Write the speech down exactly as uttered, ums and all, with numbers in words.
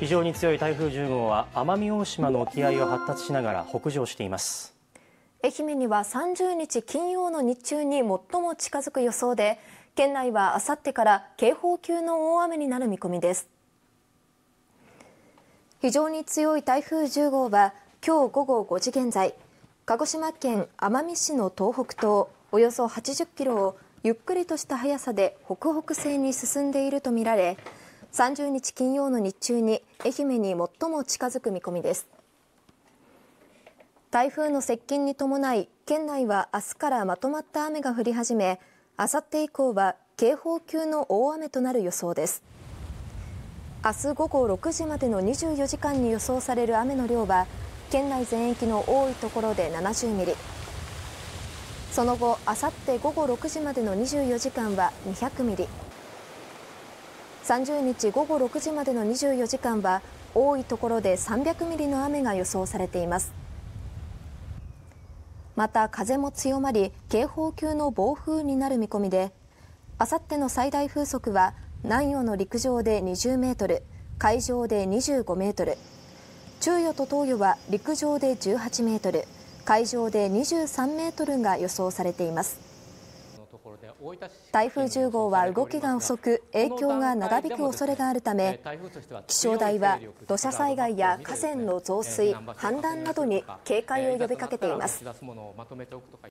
非常に強い台風じゅうごうは奄美大島の沖合を発達しながら北上しています。 愛媛にはさんじゅうにち金曜の日中に最も近づく予想で、県内はあさってから警報級の大雨になる見込みです。非常に強い台風じゅうごうは今日午後ごじ現在、鹿児島県奄美市の東北東およそはちじゅっキロをゆっくりとした速さで北北西に進んでいるとみられ、さんじゅうにち金曜の日中に愛媛に最も近づく見込みです。台風の接近に伴い、県内は明日からまとまった雨が降り始め、あさって以降は警報級の大雨となる予想です。明日午後ろくじまでのにじゅうよじかんに予想される雨の量は、県内全域の多いところでななじゅうミリ、その後、あさって午後ろくじまでのにじゅうよじかんはにひゃくミリ、さんじゅうにち午後ろくじまでのにじゅうよじかんは多いところでさんびゃくミリの雨が予想されています。また風も強まり、警報級の暴風になる見込みで、あさっての最大風速は南予の陸上でにじゅうメートル、海上でにじゅうごメートル、中予と東予は陸上でじゅうはちメートル、海上でにじゅうさんメートルが予想されています。台風じゅうごうは動きが遅く、影響が長引く恐れがあるため、気象台は土砂災害や河川の増水、氾濫などに警戒を呼びかけています。